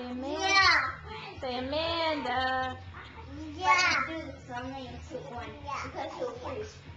Say Amanda. Say Amanda. Yeah. Do some names to one because you'll first.